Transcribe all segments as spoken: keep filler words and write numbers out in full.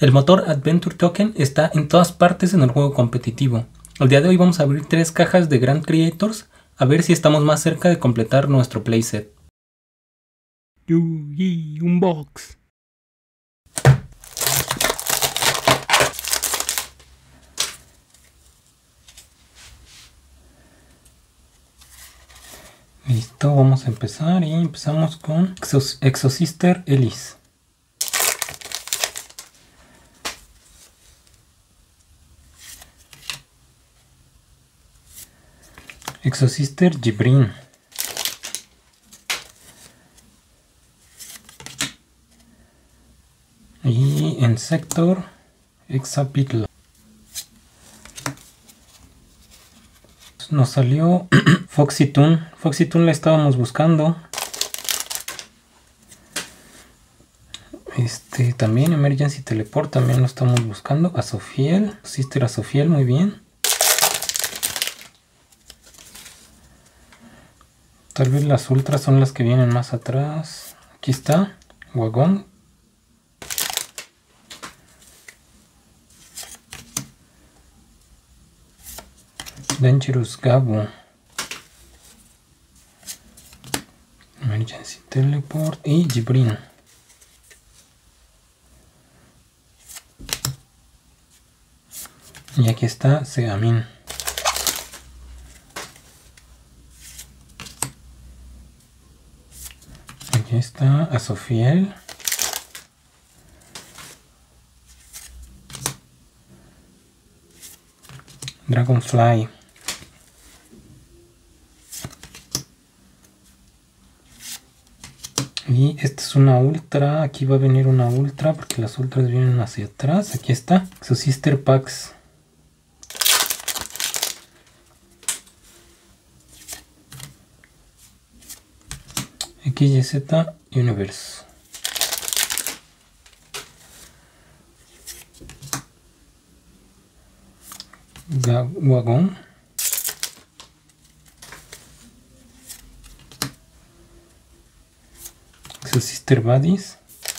El motor Adventure Token está en todas partes en el juego competitivo. El día de hoy vamos a abrir tres cajas de Grand Creators a ver si estamos más cerca de completar nuestro playset. Yugi Unbox. Listo, vamos a empezar y empezamos con Exos Exosister Elise. Exosister Gibrin. Y en Sector Exapitl. Nos salió Foxy Toon. Foxy Toon la estábamos buscando. Este también Emergency Teleport también lo estamos buscando. Azofiel, Sister Azofiel, muy bien. Tal vez las ultras son las que vienen más atrás. Aquí está, Wagong. Dangerous Gabu. Emergency Teleport y Gibrin. Y aquí está Segamin. Aquí está Azofiel. Dragonfly. Y esta es una ultra. Aquí va a venir una ultra porque las ultras vienen hacia atrás. Aquí está su Sister Packs. X Y Z Universe. Wagong. Su Sister Buddies.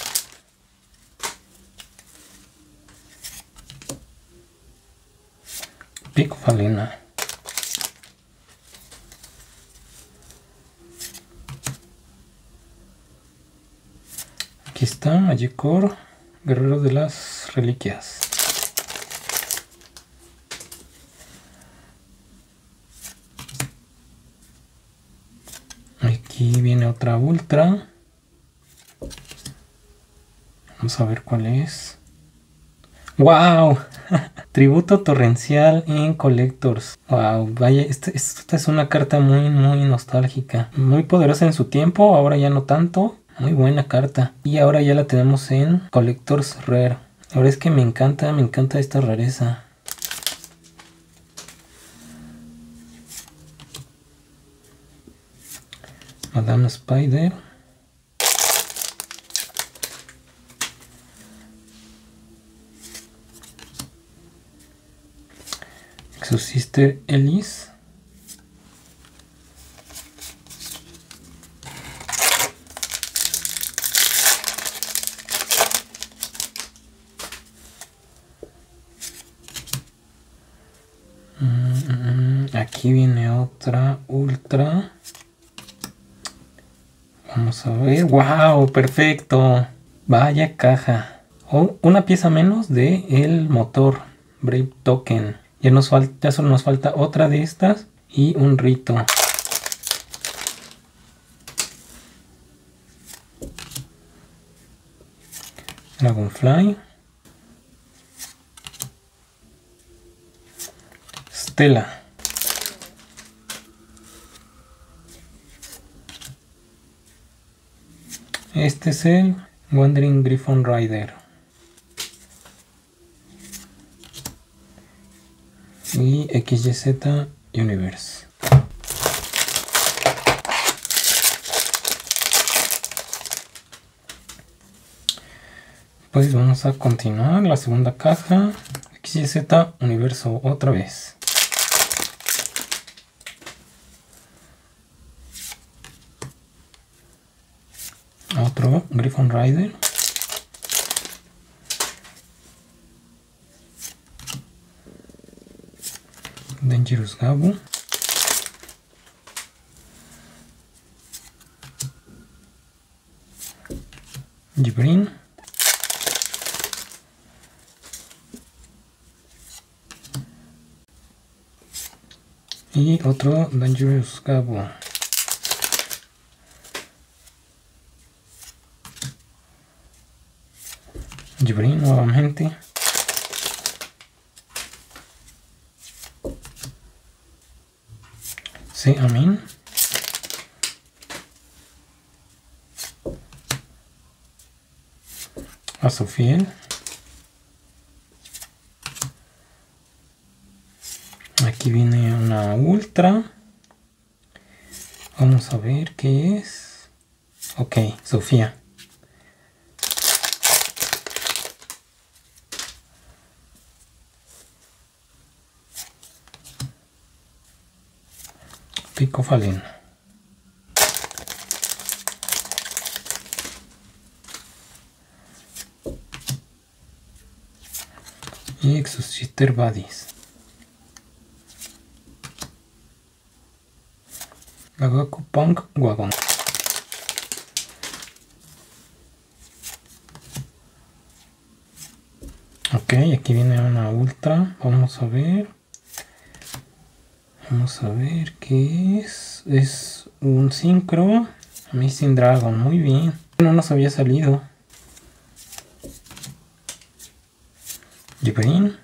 Pico Falena. Aquí está Magicor, Guerrero de las Reliquias. Aquí viene otra ultra. Vamos a ver cuál es. ¡Wow! Tributo torrencial en Collectors. ¡Wow! Vaya, esta, esta es una carta muy, muy nostálgica. Muy poderosa en su tiempo, ahora ya no tanto. Muy buena carta. Y ahora ya la tenemos en Collectors Rare. Ahora es que me encanta, me encanta esta rareza. Madame Spider. Su Sister Elise. Aquí viene otra ultra. Vamos a ver. ¡Wow! Perfecto. Vaya caja. Oh, una pieza menos de el motor Brave Token. Ya, nos falta, ya solo nos falta otra de estas y un rito. Dragonfly. Stella. Este es el Wandering Griffon Rider. Y X Y Z Universe. Pues vamos a continuar la segunda caja. X Y Z Universo otra vez. Otro Griffon Rider. Dangerous Gabu. Jibrin. Y otro Dangerous Gabu. Jibrin nuevamente. Sí, Amin. A Sofiel. Aquí viene una ultra. Vamos a ver qué es. Ok, Sofía. Pico Fallen. Y Exorcister Badis. Gagaku Punk Wagon. Ok, aquí viene una ultra. Vamos a ver. Vamos a ver qué es. Es un Synchro Amazing Dragon. Muy bien. No nos había salido. Jibrin.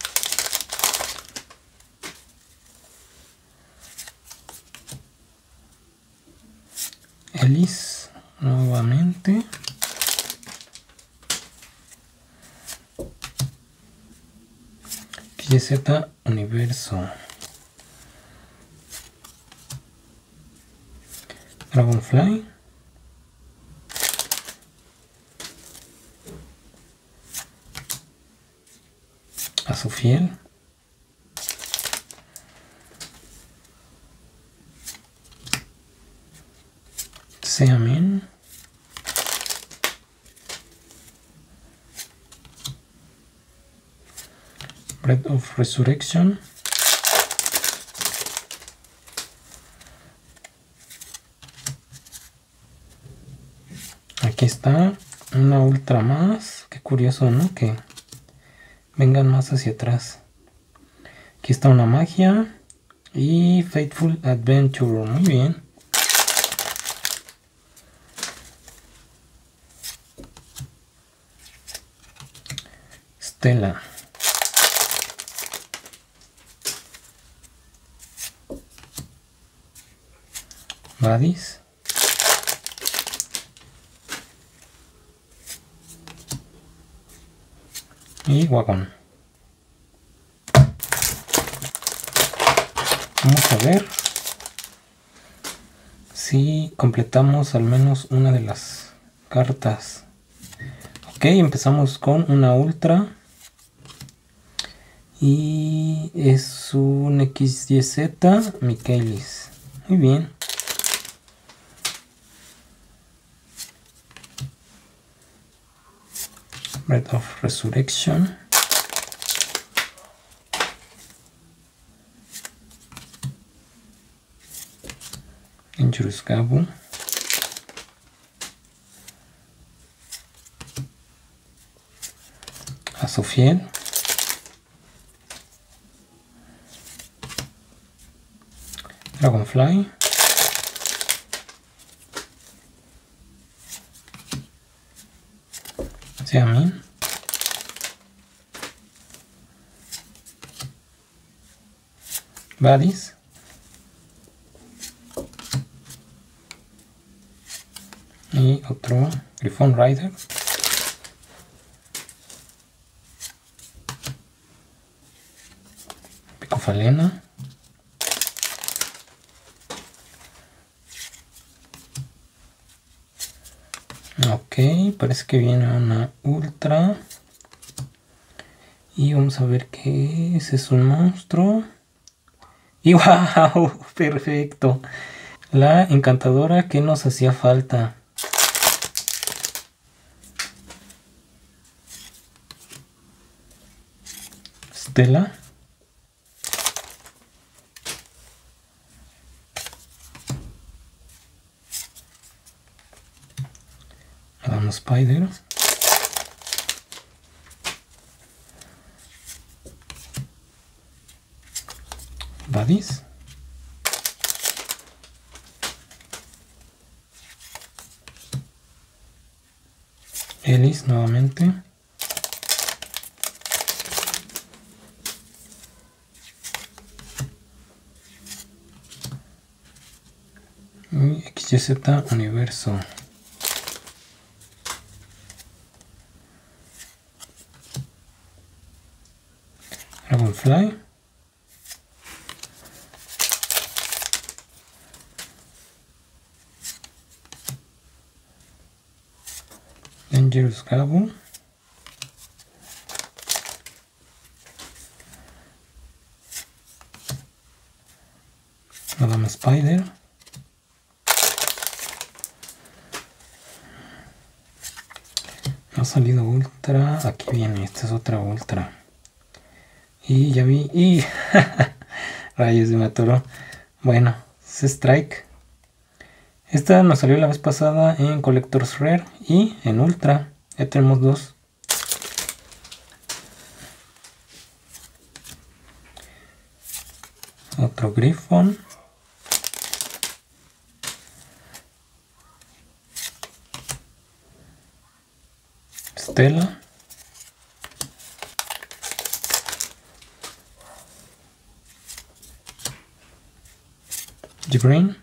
Elise. Nuevamente. X Y Z Universo. Dragonfly. A Sofiel. Seamin. Breath of Resurrection. Aquí está una ultra más. Qué curioso, ¿no? Que vengan más hacia atrás. Aquí está una magia. Y Faithful Adventure. Muy bien. Stella. Badis. Y Wagon. Vamos a ver si completamos al menos una de las cartas. Ok, empezamos con una ultra. Y es un X Y Z Michaelis. Muy bien. Breath of Resurrection. Dangerous Gabu. A Sofiel. Dragonfly. Seamin. Badis. Y otro Griffon Rider. Picofalena. Ok, parece que viene una ultra. Y vamos a ver qué es. Es un monstruo. Y wow, perfecto. La encantadora que nos hacía falta. Stella. Spider. Buddies. Ellis nuevamente. Y X Y Z Universo. Dragonfly. Dangerous Gabo. Madame Spider. No ha salido ultra. Aquí viene, esta es otra ultra. Y ya vi. Y rayos de Matoro. Bueno, es Strike. Esta nos salió la vez pasada en Collector's Rare y en Ultra. Ya tenemos dos. Otro Griffon. Stella. Gibran.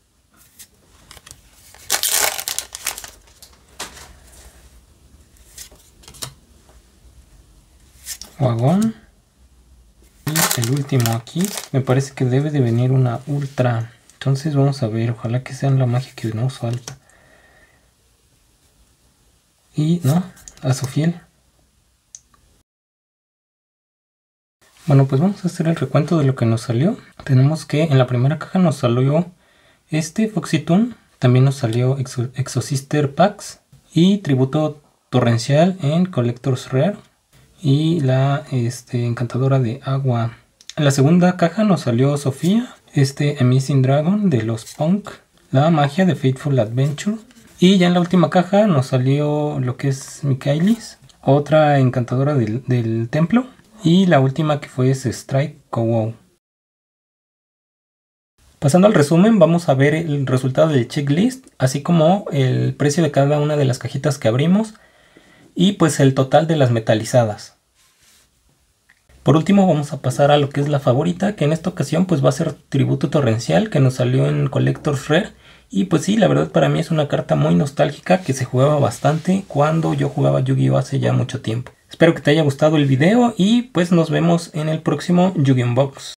Wagón. Y el último aquí. Me parece que debe de venir una ultra. Entonces vamos a ver. Ojalá que sea la magia que no falta. Y no. A Sofiel. Bueno, pues vamos a hacer el recuento de lo que nos salió. Tenemos que en la primera caja nos salió este Foxitoon. También nos salió Exo Exosister Packs. Y Tributo Torrencial en Collector's Rare. Y la este, Encantadora de Agua. En la segunda caja nos salió Sofía. Este Amazing Dragon de los Punk. La Magia de Fateful Adventure. Y ya en la última caja nos salió lo que es Michaelis. Otra Encantadora del, del Templo. Y la última que fue es Strike Cow. Pasando al resumen, vamos a ver el resultado del checklist, así como el precio de cada una de las cajitas que abrimos y pues el total de las metalizadas. Por último vamos a pasar a lo que es la favorita, que en esta ocasión pues va a ser Tributo Torrencial, que nos salió en Collector's Rare. Y pues sí, la verdad para mí es una carta muy nostálgica que se jugaba bastante cuando yo jugaba Yu-Gi-Oh hace ya mucho tiempo. Espero que te haya gustado el video y pues nos vemos en el próximo Yu-Gi-Oh Unbox.